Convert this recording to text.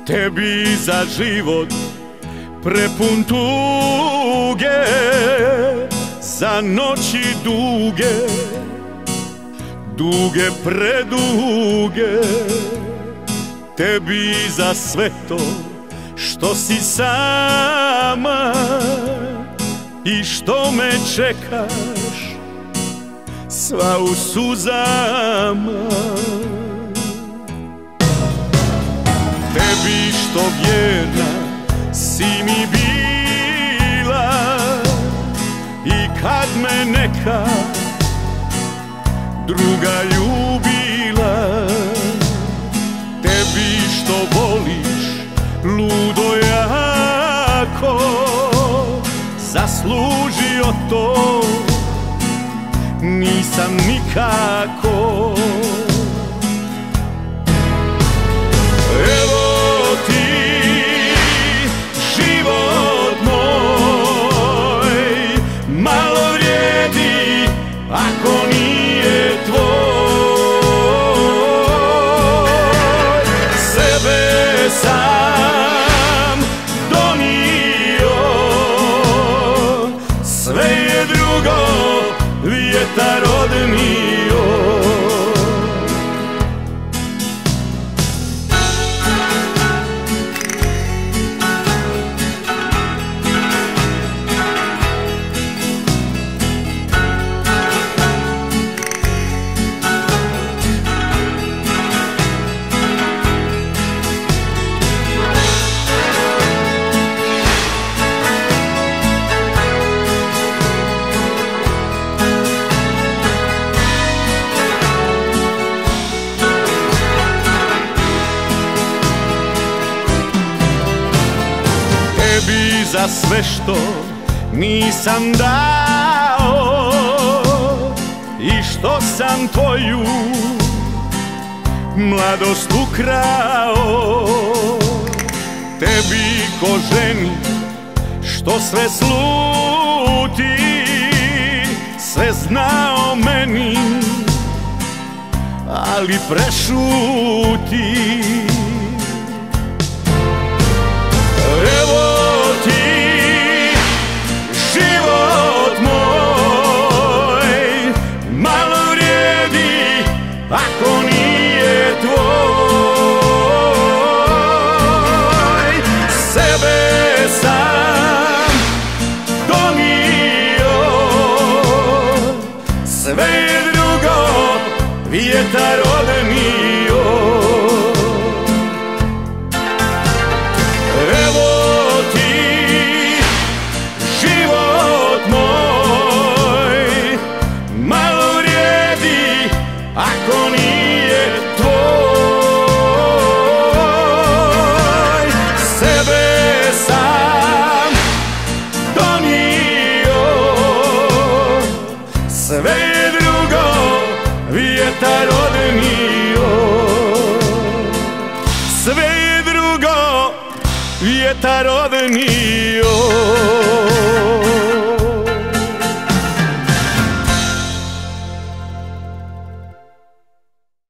Tebi za život prepun tuge, za noći duge, duge preduge. Tebi za sve to što si sama i što me čekaš sva u suzama. Tebi što vjerna si mi bila i kad me neka druga ljubila. Tebi što voliš ludo jako, zaslužio to nisam nikako. Evo ti život moj, malo vrijedi ako nije tvoj. Sebe sam donio, sve je drugo vjetar odnio. Tebi za sve što nisam dao i što sam tvoju mladost ukrao. Tebi ko ženi što sve sluti, sve zna o meni, ali prešuti. Evo ti život moj, malo vrijedi ako nije tvoj. Sebe sam donio, sve je drugo vjetar odnio. Ako nije tvoj, sebe sam donio, sve je drugo vjetar odnio. Sve je drugo vjetar odnio.